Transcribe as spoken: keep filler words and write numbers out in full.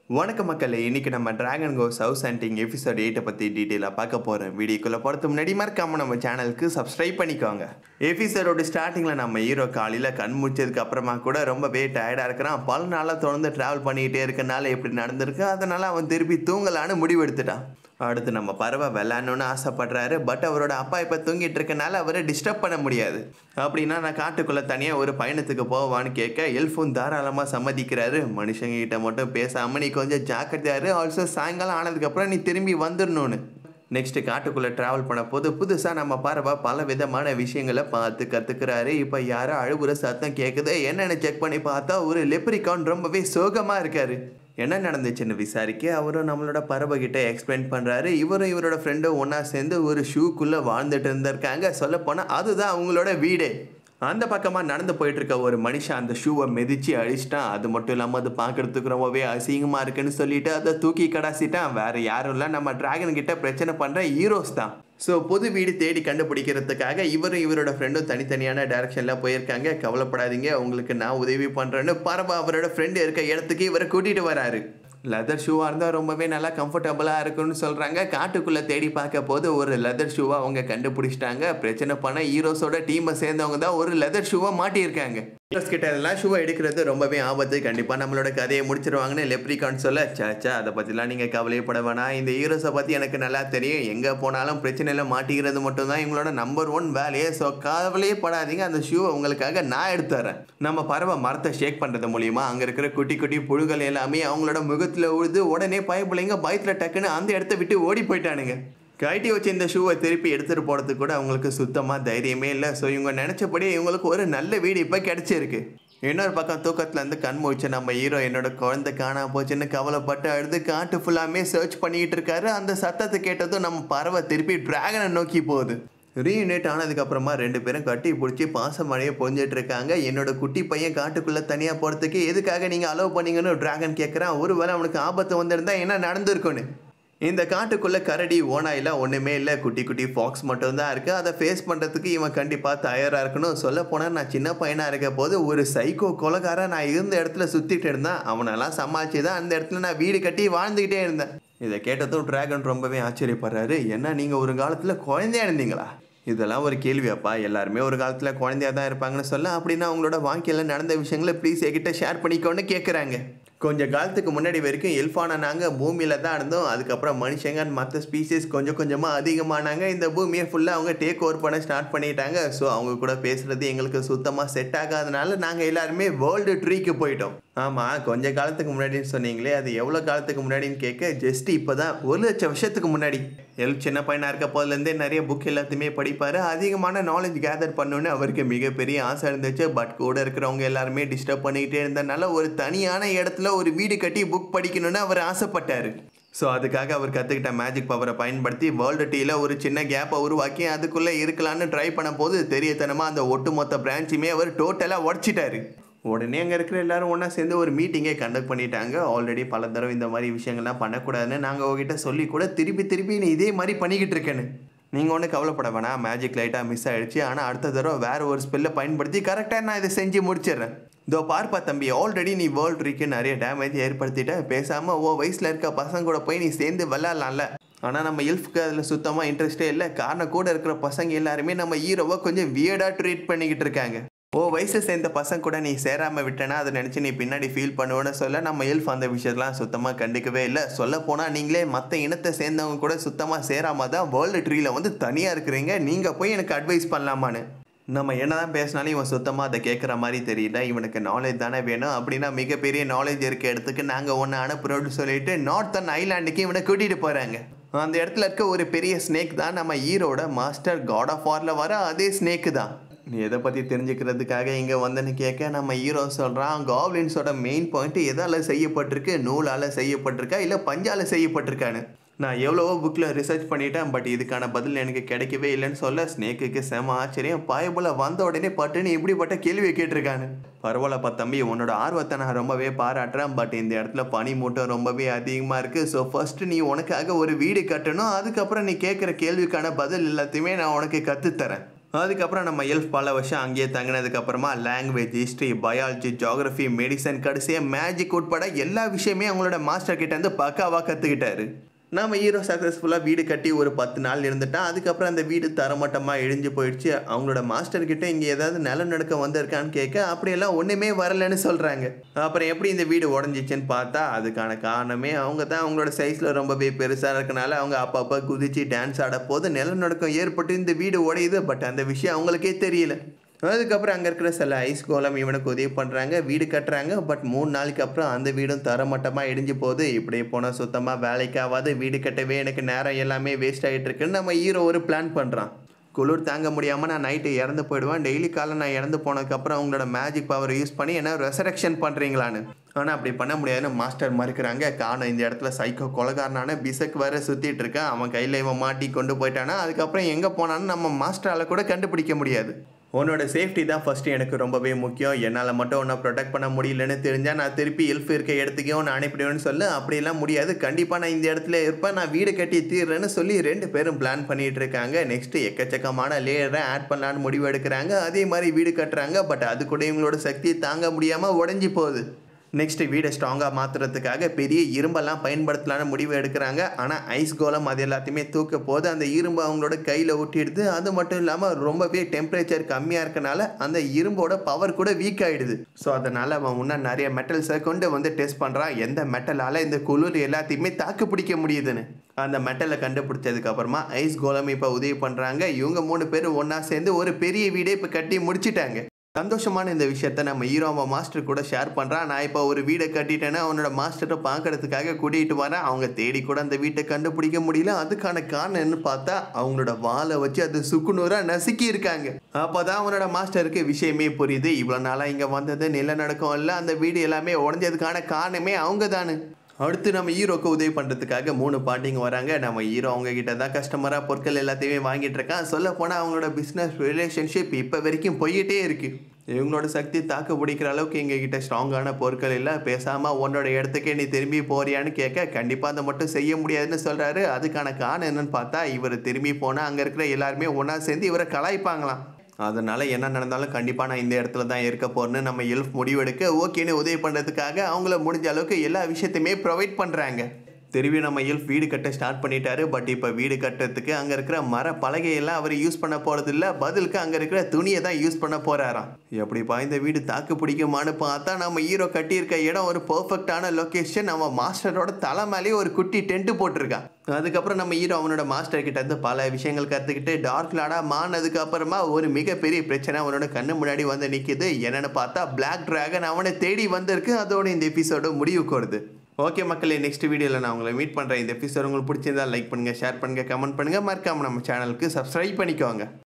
வணக்கம் மக்களே, இன்னைக்கு நம்ம dragon goes house hunting episode எயிட்டை பற்றி டீட்டெயிலாக பார்க்க போகிறோம். வீடியோக்குள்ளே போகிறதுக்கு முன்னாடி மறக்காம நம்ம சேனலுக்கு சப்ஸ்கிரைப் பண்ணிக்கோங்க. எபிசோடோட ஸ்டார்டிங்கில் நம்ம ஹீரோ காலையில் கண் முடிச்சதுக்கு அப்புறமா கூட ரொம்பவே டயர்டாக இருக்கிறான். பல நாளாக தொடர்ந்து ட்ராவல் பண்ணிக்கிட்டே இருக்கனால எப்படி நடந்திருக்கு, அதனால் அவன் திருப்பி தூங்கலான்னு முடிவு எடுத்துட்டான். அடுத்து நம்ம பறவை விளாட்ணுன்னு ஆசைப்படுறாரு. பட் அவரோட அப்பா இப்போ தூங்கிட்டு இருக்கனால அவரை டிஸ்டர்ப் பண்ண முடியாது. அப்படின்னா நான் காட்டுக்குள்ளே தனியாக ஒரு பயணத்துக்கு போவான்னு கேட்க எல்ஃபும் தாராளமாக சம்மதிக்கிறாரு. மனுஷங்க கிட்ட மட்டும் பேசாமல் நீ கொஞ்சம் ஜாக்கிரதையாரு, ஆல்சோ சாயங்காலம் ஆனதுக்கப்புறம் நீ திரும்பி வந்துடணும்னு. நெக்ஸ்ட்டு காட்டுக்குள்ளே ட்ராவல் பண்ண போது புதுசாக நம்ம பறவை பல விதமான விஷயங்களை பார்த்து கற்றுக்கிறாரு. இப்போ யாரோ அழுகுற சத்தம் கேட்குது. என்னென்னு செக் பண்ணி பார்த்தா ஒரு லெப்ரிகான் ரொம்பவே சோகமாக இருக்காரு. என்ன நடந்துச்சுன்னு விசாரிக்க அவரும் நம்மளோட பறவை கிட்ட எக்ஸ்பிளைன் பண்ணுறாரு. இவரும் இவரோட ஃப்ரெண்டும் ஒன்றா சேர்ந்து ஒரு ஷூக்குள்ளே வாழ்ந்துட்டு இருந்திருக்காங்க. சொல்லப்போனால் அதுதான் அவங்களோட வீடே. அந்த பக்கமாக நடந்து போயிட்டுருக்க ஒரு மனுஷன் அந்த ஷூவை மிதித்து அழிச்சிட்டான். அது மட்டும் இல்லாமல் அது பார்க்குறதுக்கு ரொம்பவே அசிங்கமாக இருக்குன்னு சொல்லிட்டு அதை தூக்கி கடாசிட்டான். வேறு யாரும் இல்லை, நம்ம டிராகன் கிட்ட பிரச்சனை பண்ணுற ஹீரோஸ் தான். ஸோ புது வீடு தேடி கண்டுபிடிக்கிறதுக்காக இவரும் இவரோட ஃப்ரெண்டும் தனித்தனியான டைரக்ஷனில் போயிருக்காங்க. கவலைப்படாதீங்க, உங்களுக்கு நான் உதவி பண்ணுறேன்னு பரவ அவரோட ஃப்ரெண்டு இருக்க இடத்துக்கு இவரை கூட்டிகிட்டு வராரு. லெதர் ஷூவாக இருந்தால் ரொம்பவே நல்லா கம்ஃபர்டபுளாக இருக்குன்னு சொல்கிறாங்க. காட்டுக்குள்ளே தேடி பார்க்க போது ஒரு லெதர் ஷூவாக அவங்க கண்டுபிடிச்சிட்டாங்க. பிரச்சனை பண்ண ஹீரோஸோட டீமை சேர்ந்தவங்க தான் ஒரு லெதர் ஷூவாக மாட்டியிருக்காங்க. ஹீரோஸ் கிட்ட எல்லாம் ஷூவை எடுக்கிறது ரொம்பவே ஆபத்து, கண்டிப்பாக நம்மளோட கதையை முடிச்சிருவாங்கன்னு லெப்ரிகான் சொல்ல, சாச்சா அதை பற்றிலாம் நீங்கள் கவலைப்பட வேணாம், இந்த ஹீரோஸை பற்றி எனக்கு நல்லா தெரியும், எங்கே போனாலும் பிரச்சனையில் மாட்டிக்கிறது மட்டும்தான் எங்களோட நம்பர் ஒன் வேலையே. ஸோ கவலையே படாதீங்க, அந்த ஷூவை உங்களுக்காக நான் எடுத்து தரேன். நம்ம பறவை மரத்தை ஷேக் பண்ணுறது மூலியமாக அங்கே இருக்கிற குட்டி குட்டி புழுகள் எல்லாமே அவங்களோட முகத்தில் உழுது உடனே பயப்பிள்ளைங்க பயத்தில் டக்குன்னு அந்த இடத்த விட்டு ஓடி போயிட்டானுங்க. கைட்டி வச்சு இந்த ஷூவை திருப்பி எடுத்துகிட்டு போகிறதுக்கு கூட அவங்களுக்கு சுத்தமாக தைரியமே இல்லை. ஸோ இவங்க நினச்சபடி இவங்களுக்கு ஒரு நல்ல வீடு இப்போ கிடச்சிருக்கு. இன்னொரு பக்கம் தூக்கத்துலேருந்து கண் முழிச்சு நம்ம ஹீரோ என்னோட குழந்தை காணாம போச்சுன்னு கவலைப்பட்டு அழுது காட்டு ஃபுல்லாமே சர்ச் பண்ணிக்கிட்டு இருக்காரு. அந்த சத்தத்தை கேட்டதும் நம்ம பறவை திருப்பி டிராகனை நோக்கி போகுது. ரீயூனைட் ஆனதுக்கப்புறமா ரெண்டு பேரும் கட்டி பிடிச்சி பாசம் மழையை பொஞ்சிட்டு இருக்காங்க. என்னோட குட்டி பையன் காட்டுக்குள்ளே தனியாக போகிறதுக்கு எதுக்காக நீங்கள் அலோவ் பண்ணீங்கன்னு டிராகன் கேட்குறான். ஒருவேளை அவனுக்கு ஆபத்து வந்திருந்தா என்ன நடந்திருக்குன்னு. இந்த காட்டுக்குள்ளே கரடி ஓனாயெல்லாம் ஒன்றுமே இல்லை, குட்டி குட்டி ஃபாக்ஸ் மட்டும்தான் இருக்குது. அதை ஃபேஸ் பண்ணுறதுக்கு இவன் கண்டிப்பாக தயாராக இருக்கணும். சொல்ல போனால் நான் சின்ன பையனாக இருக்க போது ஒரு சைக்கோ கொலைகாரன் நான் இருந்த இடத்துல சுற்றிட்டு இருந்தேன். அவனெல்லாம் சமாளித்து தான் அந்த இடத்துல நான் வீடு கட்டி வாழ்ந்துக்கிட்டே இருந்தேன். இதை கேட்டதும் டிராகன் ரொம்பவே ஆச்சரியப்படுறாரு. என்ன நீங்கள் ஒரு காலத்தில் குழந்தையா இருந்தீங்களா? இதெல்லாம் ஒரு கேள்வியாப்பா, எல்லாருமே ஒரு காலத்தில் குழந்தையா தான் இருப்பாங்கன்னு சொல்ல, அப்படின்னா அவங்களோட வாழ்க்கையில் நடந்த விஷயங்களை ப்ளீஸ் என்கிட்ட ஷேர் பண்ணிக்கோன்னு கேட்குறாங்க. கொஞ்சம் காலத்துக்கு முன்னாடி வரைக்கும் எல்ஃபான நாங்கள் பூமியில் தான் இருந்தோம். அதுக்கப்புறம் மனுஷங்க மற்ற ஸ்பீசிஸ் கொஞ்சம் கொஞ்சமாக அதிகமானாங்க. இந்த பூமியை ஃபுல்லாக அவங்க டேக் ஓவர் பண்ண ஸ்டார்ட் பண்ணிட்டாங்க. ஸோ அவங்க கூட பேசுகிறது எங்களுக்கு சுத்தமாக செட் ஆகாதனால நாங்கள் எல்லாருமே வேர்ல்டு ட்ரீக்கு போயிட்டோம். ஆமாம், கொஞ்சம் காலத்துக்கு முன்னாடின்னு சொன்னீங்களே, அது எவ்வளோ காலத்துக்கு முன்னாடின்னு கேட்க ஜஸ்ட் இப்போ தான் ஒரு லட்சம் வருஷத்துக்கு முன்னாடி. எல் சின்ன பையனாக இருக்க போதுலேருந்தே நிறைய புக் எல்லாத்தையுமே படிப்பார். அதிகமான நாலேஜ் கேதர் பண்ணணுன்னு அவருக்கு மிகப்பெரிய ஆசை இருந்துச்சு. பட் கூட இருக்கிறவங்க எல்லாருமே டிஸ்டர்ப் பண்ணிக்கிட்டே இருந்ததுனால ஒரு தனியான இடத்துல ஒரு வீடு கட்டி புக் படிக்கணும்னு அவர் ஆசைப்பட்டார். ஸோ அதுக்காக அவர் கற்றுக்கிட்ட மேஜிக் பவரை பயன்படுத்தி வேர்ல்டு டீயில் ஒரு சின்ன கேப்பை உருவாக்கி அதுக்குள்ளே இருக்கலான்னு ட்ரை பண்ண போது தெரியத்தனமாக அந்த ஒட்டுமொத்த பிரான்ச்சுமே அவர் டோட்டலாக உடச்சிட்டாரு. உடனே அங்கே இருக்கிற எல்லாரும் ஒன்றா சேர்ந்து ஒரு மீட்டிங்கே கண்டக்ட் பண்ணிட்டாங்க. ஆல்ரெடி பல தடவை இந்த மாதிரி விஷயங்கள்லாம் பண்ணக்கூடாதுன்னு நாங்கள் உங்ககிட்ட சொல்லி கூட திருப்பி திருப்பி நீ இதே மாதிரி பண்ணிக்கிட்டு இருக்கேன்னு. நீங்கள் ஒன்றும் கவலைப்பட வேணாம், மேஜிக் லைட்டாக மிஸ் ஆகிடுச்சு. ஆனால் அடுத்த தடவை வேறு ஒரு ஸ்பெல்லை பயன்படுத்தி கரெக்டாக நான் இதை செஞ்சு முடிச்சிடுறேன். இதோ பார்ப்பா தம்பி, ஆல்ரெடி நீ வேர்ல்டு ட்ரீக்கு நிறைய டேமேஜ் ஏற்படுத்திட்ட. பேசாமல் ஓ வயசில் இருக்க பசங்க கூட போய் நீ சேர்ந்து விளாட்லாம்ல. ஆனால் நம்ம எல்ஃப்க்கு அதில் சுத்தமாக இன்ட்ரெஸ்ட்டே இல்லை. காரணம் கூட இருக்கிற பசங்க எல்லாருமே நம்ம ஹீரோவை கொஞ்சம் வியர்டாக ட்ரீட் பண்ணிக்கிட்டு இருக்காங்க. ஓ வயசு சேர்ந்த பசங்க கூட நீ சேராமல் விட்டேன்னா அதை நினச்சி நீ பின்னாடி ஃபீல் பண்ணுவோன்னு சொல்ல நம்ம எல்ஃப் அந்த விஷயத்தெலாம் சுத்தமாக கண்டுக்கவே இல்லை. சொல்ல போனால் நீங்களே மற்ற இனத்தை சேர்ந்தவங்க கூட சுத்தமாக சேராமல் தான் வேர்ல்டு ட்ரீயில் வந்து தனியாக இருக்கிறீங்க. நீங்கள் போய் எனக்கு அட்வைஸ் பண்ணலாமான்னு. நம்ம என்ன தான் பேசினாலும் இவன் சுத்தமாக அதை கேட்குற மாதிரி தெரியல. இவனுக்கு நாலேஜ் தானே வேணும். அப்படின்னா மிகப்பெரிய நாலேஜ் இருக்க இடத்துக்கு நாங்கள் ஒன்று அனுப்புகிறோன்னு சொல்லிட்டு நார்த்தன் ஐலாண்டுக்கு இவனை கூட்டிகிட்டு போகிறாங்க. அந்த இடத்துல இருக்க ஒரு பெரிய ஸ்னேக் தான் நம்ம ஹீரோட மாஸ்டர் காட் ஆஃப் வாரில் வர அதே ஸ்னேக்கு தான். நீ எதை பற்றி தெரிஞ்சுக்கிறதுக்காக இங்கே வந்தேன்னு கேட்க நம்ம ஹீரோ சொல்கிறான், காப்ளின்ஸோட மெயின் பாயிண்ட் எதால் செய்யப்பட்டிருக்கு, நூலால் செய்யப்பட்டிருக்கா இல்லை பஞ்சால் செய்யப்பட்டிருக்கான்னு. நான் எவ்வளவோ புக்கில் ரிசர்ச் பண்ணிட்டேன், பட் இதுக்கான பதில் எனக்கு கிடைக்கவே இல்லைன்னு சொல்ல ஸ்னேக்குக்கு செம ஆச்சரியம். பாயபோல் வந்த உடனே பட்டுன்னு இப்படிப்பட்ட கேள்வியை கேட்டிருக்கான்னு. பரவாயில்லப்பா தம்பி, உன்னோட ஆர்வத்தை நான் ரொம்பவே பாராட்டுறேன். பட் இந்த இடத்துல பனி மூட்டம் ரொம்பவே அதிகமாக இருக்குது. ஸோ ஃபஸ்ட்டு நீ உனக்காக ஒரு வீடு கட்டணும். அதுக்கப்புறம் நீ கேட்குற கேள்விக்கான பதில் எல்லாத்தையுமே நான் உனக்கு கற்றுத்தரேன். அதுக்கப்புறம் நம்ம எல்ஃப் பல வருஷம் அங்கேயே தங்கினதுக்கப்புறமா language, history, biology, geography, medicine, கடைசியாக மேஜிக் உட்பட எல்லா விஷயமே அவங்களோட மாஸ்டர் கிட்ட இருந்து பக்காவாக கற்றுக்கிட்டாரு. நம்ம ஹீரோ சக்ஸஸ்ஃபுல்லாக வீடு கட்டி ஒரு பத்து நாள் இருந்துட்டான். அதுக்கப்புறம் அந்த வீடு தரமட்டமாக இழிஞ்சு போயிடுச்சு. அவங்களோட மாஸ்டர்கிட்ட இங்கே ஏதாவது நிலநடுக்கம் வந்திருக்கான்னு கேட்க அப்படியெல்லாம் ஒன்றுமே வரலன்னு சொல்கிறாங்க. அப்புறம் எப்படி இந்த வீடு உடஞ்சிச்சின்னு பார்த்தா அதுக்கான காரணமே அவங்க தான். அவங்களோட சைஸில் ரொம்பவே பெருசாக இருக்கனால அவங்க அப்பப்போ குதிச்சு டான்ஸ் ஆட போது நிலநடுக்கம் ஏற்பட்டு இந்த வீடு உடையுது. பட் அந்த விஷயம் அவங்களுக்கே தெரியல. அதுக்கப்புறம் அங்கே இருக்கிற சில ஐஸ் கோலம் இவனுக்கு உதவி பண்ணுறாங்க, வீடு கட்டுறாங்க. பட் மூணு நாளைக்கு அப்புறம் அந்த வீடும் தரமட்டமாக இடிஞ்சு போகுது. இப்படியே போனால் சுத்தமாக வேலைக்கு ஆகாது, வீடு கட்டவே எனக்கு நேரம் எல்லாமே வேஸ்ட் ஆகிட்டு இருக்குன்னு நம்ம ஹீரோ ஒரு பிளான் பண்ணுறான். குளிர் தாங்க முடியாமல் நான் நைட்டு இறந்து போயிடுவேன், டெய்லி காலை நான் இறந்து போனதுக்கப்புறம் அவங்களோட மேஜிக் பவர் யூஸ் பண்ணி என்ன ரெசரக்ஷன் பண்ணுறீங்களான்னு. ஆனால் அப்படி பண்ண முடியாதுன்னு மாஸ்டர் மறுக்கிறாங்க. காரணம் இந்த இடத்துல சைக்கோ கொலகாரனான பிசக் வேற சுற்றிட்டு இருக்கான். அவன் கையில் இவன் மாட்டி கொண்டு போயிட்டானா அதுக்கப்புறம் எங்கே போனான்னு நம்ம மாஸ்டரால் கூட கண்டுபிடிக்க முடியாது. உன்னோட சேஃப்டி தான் ஃபஸ்ட்டு எனக்கு ரொம்பவே முக்கியம். என்னால் மட்டும் உன்னை ப்ரொடெக்ட் பண்ண முடியலன்னு தெரிஞ்சால் நான் திருப்பி எல்ஃப் இருக்க இடத்துக்கும் நான் அனுப்பிடுவேன்னு சொல்லு. அப்படிலாம் முடியாது, கண்டிப்பாக நான் இந்த இடத்துல இருப்பேன், நான் வீடு கட்டி தீர்றேன்னு சொல்லி ரெண்டு பேரும் பிளான் பண்ணிகிட்டு இருக்காங்க. நெக்ஸ்ட்டு எக்கச்சக்கமான லேயரை ஆட் பண்ணலான்னு முடிவு எடுக்கிறாங்க. அதே மாதிரி வீடு கட்டுறாங்க. பட் அது கூட இவங்களோட சக்தியை தாங்க முடியாமல் உடஞ்சி போகுது. நெக்ஸ்ட்டு வீடை ஸ்ட்ராங்காக மாற்றுறதுக்காக பெரிய இரும்பெல்லாம் பயன்படுத்தலான்னு முடிவு எடுக்கிறாங்க. ஆனால் ஐஸ் கோலம் அது எல்லாத்தையுமே தூக்க போது அந்த இரும்பு அவங்களோட கையில் ஒட்டிடுது. அது மட்டும் இல்லாமல் ரொம்பவே டெம்பரேச்சர் கம்மியாக இருக்கனால அந்த இரும்போட பவர் கூட வீக் ஆகிடுது. ஸோ அதனால் அவன் முன்னே நிறைய மெட்டல்ஸை கொண்டு வந்து டெஸ்ட் பண்ணுறான், எந்த மெட்டலால் இந்த குளிர் எல்லாத்தையுமே தாக்கு பிடிக்க முடியுதுன்னு. அந்த மெட்டலை கண்டுபிடிச்சதுக்கப்புறமா ஐஸ் கோலம் இப்போ உதவி பண்ணுறாங்க. இவங்க மூணு பேரும் ஒன்றா சேர்ந்து ஒரு பெரிய வீடை இப்போ கட்டி முடிச்சிட்டாங்க. சந்தோஷமான இந்த விஷயத்த நம்ம ஹீரோ அவன் மாஸ்டர் கூட ஷேர் பண்ணுறான். நான் இப்போ ஒரு வீடை கட்டிட்டேன்னா அவனோட மாஸ்டரை பார்க்கறதுக்காக கூட்டிகிட்டு வரேன். அவங்க தேடி கூட அந்த வீட்டை கண்டுபிடிக்க முடியல. அதுக்கான காரணம் என்னன்னு பார்த்தா அவங்களோட வாளை வச்சு அது சுக்குநூறாக நசுக்கி இருக்காங்க. அப்போ தான் அவனோட மாஸ்டருக்கு விஷயமே புரியுது. இவ்வளோ நாளாக இங்கே வந்தது நிலநடுக்கம் இல்லை, அந்த வீடு எல்லாமே உடஞ்சதுக்கான காரணமே அவங்க தானு. அடுத்து நம்ம ஹீரோக்கு உதவி பண்ணுறதுக்காக மூணு பாட்டிங்க வராங்க. நம்ம ஹீரோ அவங்க கிட்ட தான் கஸ்டமராக பொருட்கள் எல்லாத்தையுமே வாங்கிட்டு இருக்கான். சொல்ல போனால் அவங்களோட பிஸ்னஸ் ரிலேஷன்ஷிப் இப்போ வரைக்கும் போயிட்டே இருக்குது. இவங்களோட சக்தி தாக்கு பிடிக்கிற அளவுக்கு எங்ககிட்ட ஸ்ட்ராங்கான பொருட்கள் இல்லை, பேசாமல் உன்னோட இடத்துக்கே நீ திரும்பி போறியான்னு கேட்க கண்டிப்பாக அதை மட்டும் செய்ய முடியாதுன்னு சொல்கிறாரு. அதுக்கான காரணம் என்னன்னு பார்த்தா இவர் திரும்பி போனால் அங்கே இருக்கிற எல்லாருமே ஒன்றா சேர்ந்து இவரை கலாய்ப்பாங்களாம். அதனால் என்ன நடந்தாலும் கண்டிப்பாக நான் இந்த இடத்துல தான் இருக்க போகிறேன்னு நம்ம எல்ஃப் முடிவெடுக்க ஓகேன்னு உதவி பண்ணுறதுக்காக அவங்கள முடிஞ்ச அளவுக்கு எல்லா விஷயத்தையுமே ப்ரொவைட் பண்ணுறாங்க. திரும்பி நம்ம எல்ஃப் வீடு கட்ட ஸ்டார்ட் பண்ணிட்டாரு. பட் இப்போ வீடு கட்டுறதுக்கு அங்கே இருக்கிற மர பலகையெல்லாம் அவர் யூஸ் பண்ண போகிறது இல்லை, பதிலுக்கு அங்கே இருக்கிற துணியை தான் யூஸ் பண்ண போகிறாராம். எப்படிப்பா இந்த வீடு தாக்கு பிடிக்குமான்னு பார்த்தா நம்ம ஹீரோ கட்டியிருக்க இடம் ஒரு பர்ஃபெக்டான லொக்கேஷன். நம்ம மாஸ்டரோட தலை மேலேயே ஒரு குட்டி டென்ட்டு போட்டிருக்கான். அதுக்கப்புறம் நம்ம ஹீரோ அவனோட மாஸ்டர் கிட்ட இருந்து பல விஷயங்கள் கற்றுக்கிட்டு டார்க் லாடாக மாறினதுக்கு அப்புறமா ஒரு மிகப்பெரிய பிரச்சனை அவனோட கண்ணு முன்னாடி வந்து நிற்கிது. என்னென்னு பார்த்தா பிளாக் டிராகன் அவனை தேடி வந்திருக்கு. அதோட இந்த எபிசோட முடிவுக்கு வருது. ஓகே மக்களே, நெக்ஸ்ட் வீடியோவில் நான் உங்களை மீட் பண்ணுறேன். இந்த எபிசோட் உங்களுக்கு பிடிச்சிருந்தா லைக் பண்ணுங்கள், ஷேர் பண்ணுங்கள், கமெண்ட் பண்ணுங்கள், மறக்காமல் நம்ம சேனலுக்கு சப்ஸ்கிரைப் பண்ணிக்கோங்க.